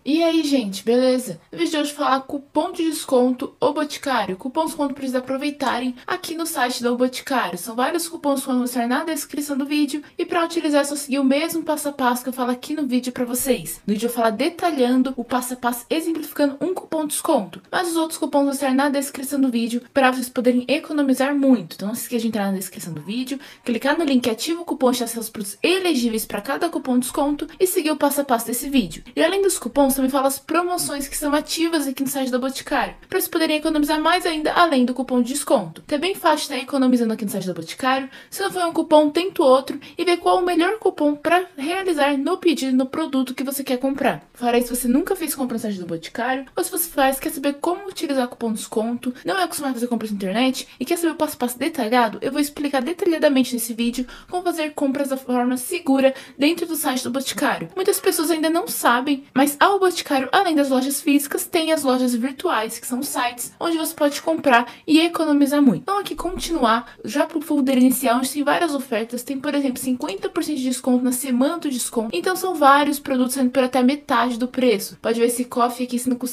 E aí, gente, beleza? No vídeo de hoje falar cupom de desconto O Boticário. Cupom de desconto para vocês aproveitarem aqui no site do O Boticário. São vários cupons que vão mostrar na descrição do vídeo. E para utilizar é só seguir o mesmo passo a passo que eu falo aqui no vídeo para vocês. No vídeo eu vou falar detalhando o passo a passo, exemplificando um cupom de desconto. Mas os outros cupons vão estar na descrição do vídeo para vocês poderem economizar muito. Então não se esqueça de entrar na descrição do vídeo, clicar no link ativa o cupom e achar seus produtos elegíveis para cada cupom de desconto e seguir o passo a passo desse vídeo. E além dos cupons, também fala as promoções que são ativas aqui no site do Boticário, para vocês poderem economizar mais ainda além do cupom de desconto. É bem fácil estar economizando aqui no site do Boticário. Se não for um cupom, tenta outro e vê qual o melhor cupom para realizar no pedido, no produto que você quer comprar. Fora isso, se você nunca fez compra no site do Boticário, ou se você faz, quer saber como utilizar cupom de desconto, não é acostumado a fazer compras na internet e quer saber o passo a passo detalhado, eu vou explicar detalhadamente nesse vídeo como fazer compras da forma segura dentro do site do Boticário. Muitas pessoas ainda não sabem, mas ao Boticário, além das lojas físicas, tem as lojas virtuais, que são os sites onde você pode comprar e economizar muito. Então aqui continuar, já pro folder inicial, onde tem várias ofertas, tem por exemplo 50% de desconto na semana do desconto, então são vários produtos saindo por até metade do preço. Pode ver esse coffee aqui sendo com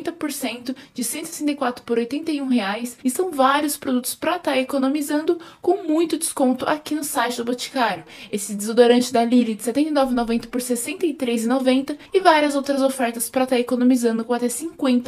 50% de 164 por R$ 81, e são vários produtos para estar economizando com muito desconto aqui no site do Boticário. Esse desodorante da Lily de R$ 79,90 por R$ 63,90 e várias outras ofertas para estar economizando com até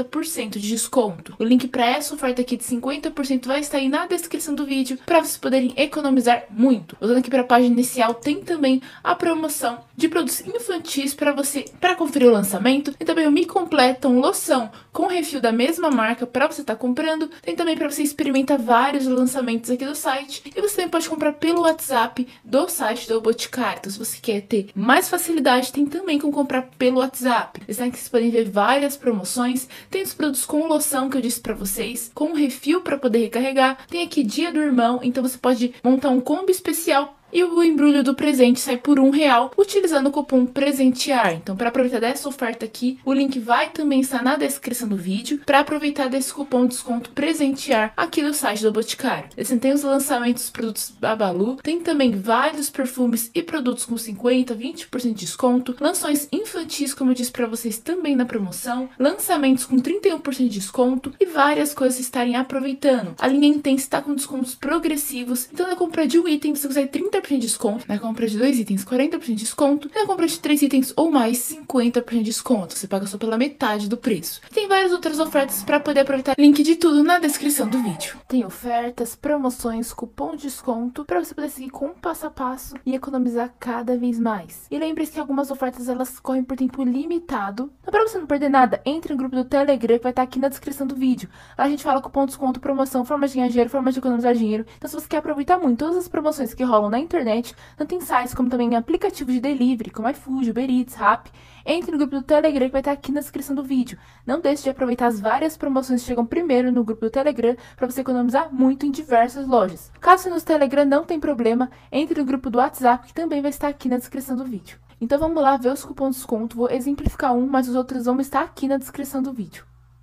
50% de desconto. O link para essa oferta aqui de 50% vai estar aí na descrição do vídeo para vocês poderem economizar muito. Voltando aqui para a página inicial, tem também a promoção de produtos infantis para você, para conferir o lançamento. Tem também o Me Completa, um loção com refil da mesma marca para você estar comprando. Tem também para você experimentar vários lançamentos aqui do site. E você também pode comprar pelo WhatsApp do site do Boticário. Então, se você quer ter mais facilidade, tem também como comprar pelo WhatsApp. Vocês podem ver várias promoções. Tem os produtos com loção que eu disse para vocês, com refil para poder recarregar. Tem aqui Dia do Irmão, então você pode montar um combo especial e o embrulho do presente sai por R$ 1 utilizando o cupom PRESENTEAR. Então, para aproveitar dessa oferta aqui, o link vai também estar na descrição do vídeo para aproveitar desse cupom de desconto PRESENTEAR aqui no site do Boticário. Esse tem os lançamentos dos produtos Babalu, tem também vários perfumes e produtos com 50, 20% de desconto, lanções infantis, como eu disse para vocês, também na promoção, lançamentos com 31% de desconto e várias coisas estarem aproveitando. A linha Intense está com descontos progressivos, então na compra de um item você consegue 30% de desconto, na compra de 2 itens 40% de desconto, e na compra de 3 itens ou mais 50% de desconto. Você paga só pela metade do preço. E tem várias outras ofertas para poder aproveitar. Link de tudo na descrição do vídeo. Tem ofertas, promoções, cupom de desconto para você poder seguir com um passo a passo e economizar cada vez mais. E lembre-se que algumas ofertas elas correm por tempo limitado. Então, para você não perder nada, entre no grupo do Telegram que vai estar aqui na descrição do vídeo. Lá a gente fala cupom de desconto, promoção, formas de ganhar dinheiro, formas de economizar dinheiro. Então, se você quer aproveitar muito todas as promoções que rolam na internet, tanto em sites como também em aplicativos de delivery, como iFood, Uber Eats, Rappi, entre no grupo do Telegram que vai estar aqui na descrição do vídeo. Não deixe de aproveitar as várias promoções que chegam primeiro no grupo do Telegram para você economizar muito em diversas lojas. Caso você no Telegram não tem problema, entre no grupo do WhatsApp que também vai estar aqui na descrição do vídeo. Então vamos lá ver os cupons de desconto. Vou exemplificar um, mas os outros vão estar aqui na descrição do vídeo.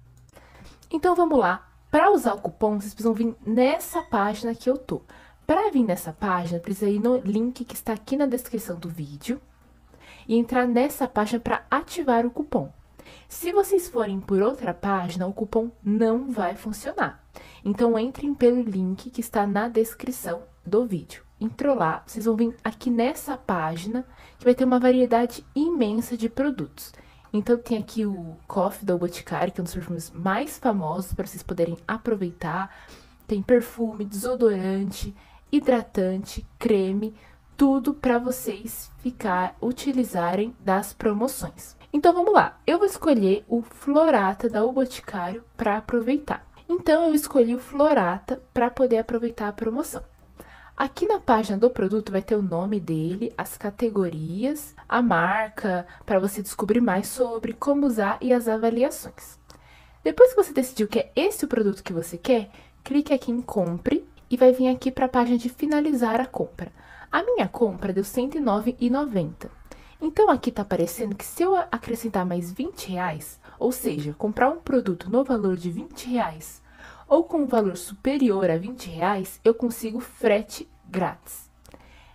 Então vamos lá. Para usar o cupom, vocês precisam vir nessa página que eu tô. Para vir nessa página, precisa ir no link que está aqui na descrição do vídeo e entrar nessa página para ativar o cupom. Se vocês forem por outra página, o cupom não vai funcionar. Então, entrem pelo link que está na descrição do vídeo. Entrou lá, vocês vão vir aqui nessa página que vai ter uma variedade imensa de produtos. Então, tem aqui o Coffee da Boticário, que é um dos perfumes mais famosos para vocês poderem aproveitar. Tem perfume, desodorante, hidratante, creme, tudo para vocês utilizarem das promoções. Então vamos lá, eu vou escolher o Florata da O Boticário para aproveitar. Então eu escolhi o Florata para poder aproveitar a promoção. Aqui na página do produto vai ter o nome dele, as categorias, a marca, para você descobrir mais sobre como usar e as avaliações. Depois que você decidiu que é esse o produto que você quer, clique aqui em Compre e vai vir aqui para a página de finalizar a compra. A minha compra deu R$ 109,90. Então, aqui está aparecendo que se eu acrescentar mais R$ 20, ou seja, comprar um produto no valor de R$ 20 ou com um valor superior a R$ 20, eu consigo frete grátis.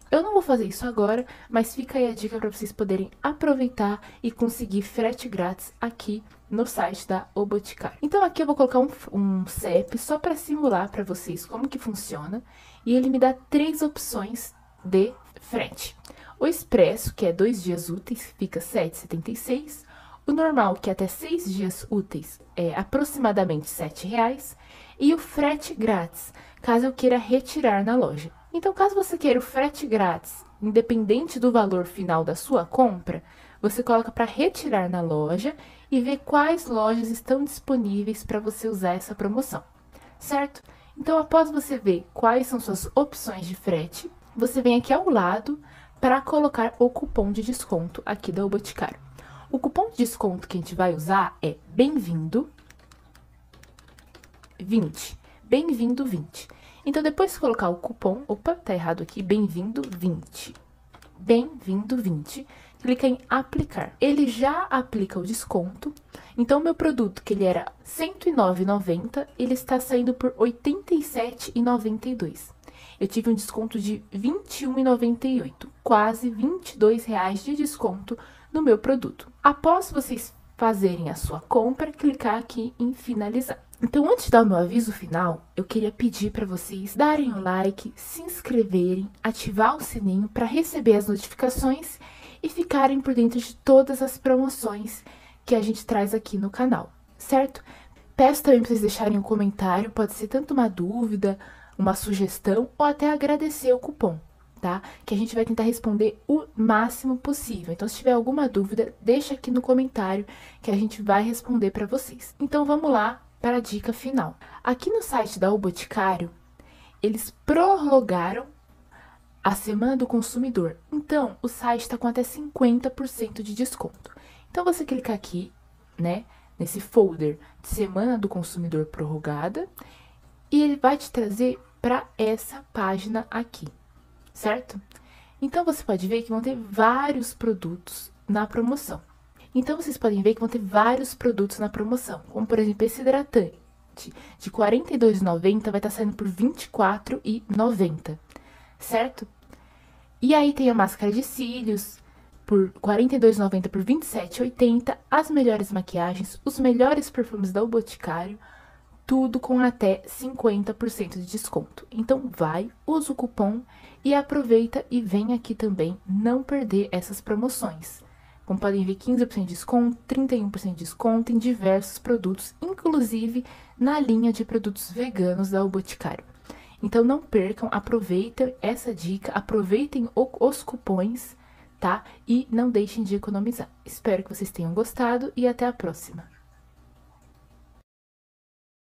Eu não vou fazer isso agora, mas fica aí a dica para vocês poderem aproveitar e conseguir frete grátis aqui no site da O Boticário. Então aqui eu vou colocar um CEP só para simular para vocês como que funciona, e ele me dá 3 opções de frete. O expresso, que é 2 dias úteis, fica R$ 7,76. O normal, que é até 6 dias úteis, é aproximadamente R$ 7,00. E o frete grátis, caso eu queira retirar na loja. Então, caso você queira o frete grátis, independente do valor final da sua compra, você coloca para retirar na loja e vê quais lojas estão disponíveis para você usar essa promoção, certo? Então, após você ver quais são suas opções de frete, você vem aqui ao lado para colocar o cupom de desconto aqui da O Boticário. O cupom de desconto que a gente vai usar é Bem-vindo 20. Bem-vindo 20. Então, depois de colocar o cupom... Opa, tá errado aqui. Bem-vindo 20. Bem-vindo 20. Clica em aplicar. Ele já aplica o desconto. Então, o meu produto, que ele era R$ 109,90, ele está saindo por R$ 87,92. Eu tive um desconto de R$ 21,98. Quase R$ 22,00 de desconto no meu produto. Após vocês fazerem a sua compra, clicar aqui em finalizar. Então, antes de dar o meu aviso final, eu queria pedir para vocês darem o like, se inscreverem, ativar o sininho para receber as notificações e ficarem por dentro de todas as promoções que a gente traz aqui no canal, certo? Peço também para vocês deixarem um comentário, pode ser tanto uma dúvida, uma sugestão ou até agradecer o cupom, tá? Que a gente vai tentar responder o máximo possível. Então, se tiver alguma dúvida, deixa aqui no comentário que a gente vai responder para vocês. Então, vamos lá para a dica final. Aqui no site da O Boticário, eles prorrogaram a Semana do Consumidor. Então, o site está com até 50% de desconto. Então, você clica aqui, né, nesse folder de Semana do Consumidor prorrogada, e ele vai te trazer para essa página aqui, certo? Então, você pode ver que vão ter vários produtos na promoção. Então, vocês podem ver que vão ter vários produtos na promoção, como, por exemplo, esse hidratante de R$ 42,90 vai estar saindo por R$ 24,90, certo? E aí tem a máscara de cílios por R$ 42,90 por R$ 27,80, as melhores maquiagens, os melhores perfumes da O Boticário, tudo com até 50% de desconto. Então, vai, usa o cupom e aproveita e vem aqui também não perder essas promoções. Como podem ver, 15% de desconto, 31% de desconto em diversos produtos, inclusive na linha de produtos veganos da O Boticário. Então, não percam, aproveitem essa dica, aproveitem os cupons, tá? E não deixem de economizar. Espero que vocês tenham gostado e até a próxima.